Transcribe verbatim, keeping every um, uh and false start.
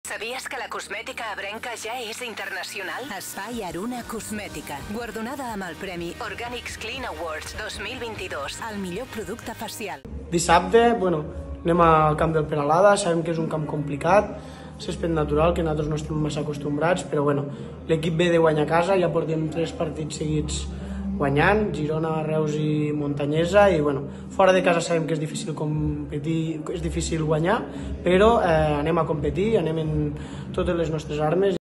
Sabies que la cosmètica ebrenca ja és internacional? Espai Aruna Cosmètica, guardonada amb el premi Organics Clean Awards dos mil vint-i-dos, el millor producte facial. Dissabte, bueno, anem al camp del Peralada, sabem que és un camp complicat, césped natural, que nosaltres no estem massa acostumbrats, però bueno, l'equip ve de guanyar a casa, ja portem tres partits seguits guanyant, Girona, Reus i Montanyesa, i bueno, fora de casa sabem que és difícil competir, és difícil guanyar, però eh, anem a competir, anem en totes les nostres armes.